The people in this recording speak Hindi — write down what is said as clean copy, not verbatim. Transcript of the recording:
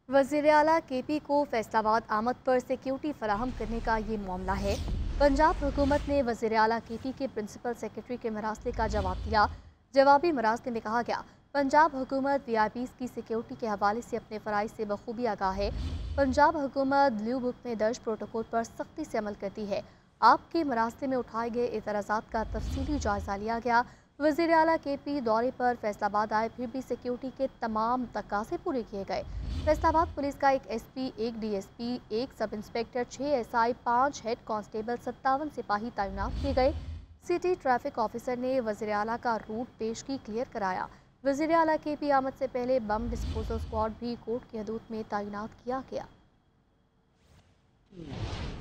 वज़ीर आला केपी को फैसलाबाद आमद पर सिक्योरिटी फराहम करने का ये मामला है। पंजाब हुकूमत ने वज़ीर आला केपी के प्रिंसिपल सेक्रेटरी के मरासले का जवाब दिया। जवाबी मरासले में कहा गया, पंजाब हुकूमत वीआईपीज़ की सिक्योरिटी के हवाले से अपने फ़राइज़ से बखूबी आगाह है। पंजाब हुकूमत ब्लू बुक में दर्ज प्रोटोकॉल पर सख्ती से अमल करती है। आपके मरासले में उठाए गए एतराज़ात का तफसीली जायज़ा लिया गया। वज़ीर आला केपी दौरे पर फैसलाबाद आए, फिर भी सिक्योरिटी के तमाम तकाज़े पूरे किए गए। फैसलाबाद पुलिस का एक एसपी, एक डीएसपी, एक sub inspector, 6 SI, 5 head constable, 57 सिपाही तैनात किए गए। सिटी ट्रैफिक ऑफिसर ने वज़ीर आला का रूट पेशगी क्लियर कराया। वज़ीर आला केपी आमद से पहले बम डिस्पोजल स्क्वाड भी कोर्ट की हदूद में तैनात किया गया।